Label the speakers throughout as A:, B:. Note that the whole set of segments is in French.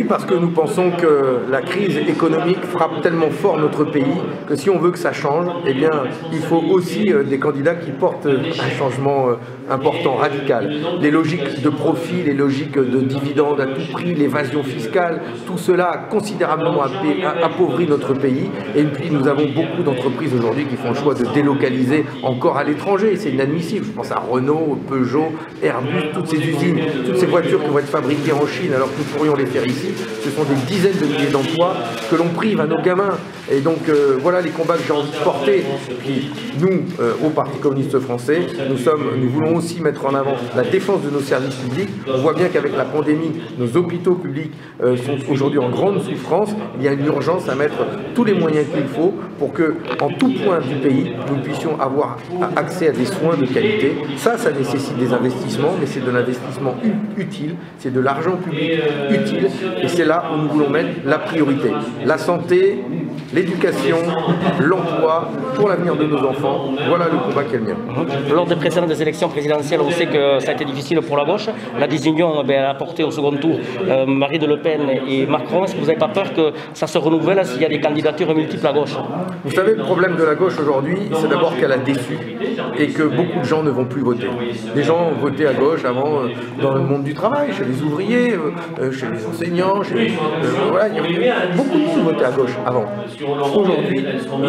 A: parce que nous pensons que la crise économique frappe tellement fort notre pays que si on veut que ça change, eh bien, il faut aussi des candidats qui portent un changement important, radical. Les logiques de profit, les logiques de dividendes à tout prix, l'évasion fiscale, tout cela a considérablement appauvri notre pays. Et puis nous avons beaucoup d'entreprises aujourd'hui qui font le choix de délocaliser encore à l'étranger. C'est inadmissible. Je pense à Renault, Peugeot, Airbus, toutes ces usines, toutes ces voitures qui vont être fabriquées en Chine alors que nous pourrions les faire ici. Ce sont des dizaines de milliers d'emplois que l'on prive à nos gamins. Et donc voilà les combats que j'ai envie de porter. Puis nous, au Parti communiste français, nous voulons aussi mettre en avant la défense de nos services publics. On voit bien qu'avec la pandémie, nos hôpitaux publics sont aujourd'hui en grande souffrance. Il y a une urgence à mettre tous les moyens qu'il faut pour que, en tout point du pays, nous puissions avoir accès à des soins de qualité. Ça nécessite des investissements, mais c'est de l'investissement utile, c'est de l'argent public utile, et c'est là où nous voulons mettre la priorité. La santé, l'éducation, l'emploi, pour l'avenir de nos enfants, voilà le combat qui est le mien.
B: Lors des précédentes élections présidentielles, on sait que ça a été difficile pour la gauche. La désunion a apporté au second tour Marine Le Pen et Macron. Est-ce que vous n'avez pas peur que ça se renouvelle s'il y a des candidatures multiples à gauche?
A: Vous savez, le problème de la gauche aujourd'hui, c'est d'abord qu'elle a déçu et que beaucoup de gens ne vont plus voter. Les gens votaient à gauche avant dans le monde du travail, chez les ouvriers, chez les enseignants, voilà, il y avait beaucoup de gens qui votaient à gauche avant. Aujourd'hui,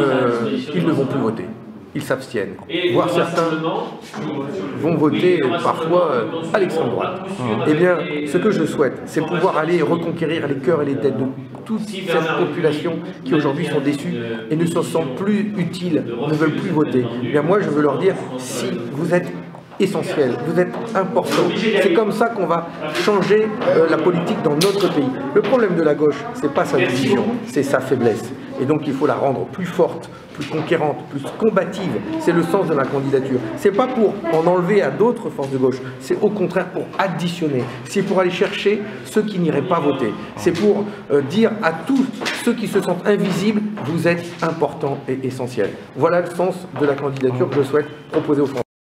A: ils ne vont plus voter. Ils s'abstiennent, voire certains vont voter parfois à l'extrême droite. Eh bien, ce que je souhaite, c'est pouvoir aller reconquérir les cœurs et les têtes de toute cette population qui aujourd'hui sont déçus et ne se sentent plus utiles, ne veulent plus voter. Eh bien, moi, je veux leur dire, si vous êtes essentiel, vous êtes important. C'est comme ça qu'on va changer la politique dans notre pays. Le problème de la gauche, c'est pas sa division, c'est sa faiblesse. Et donc il faut la rendre plus forte, plus conquérante, plus combative. C'est le sens de ma candidature. C'est pas pour en enlever à d'autres forces de gauche, c'est au contraire pour additionner. C'est pour aller chercher ceux qui n'iraient pas voter. C'est pour dire à tous ceux qui se sentent invisibles, vous êtes importants et essentiels. Voilà le sens de la candidature que je souhaite proposer aux Français.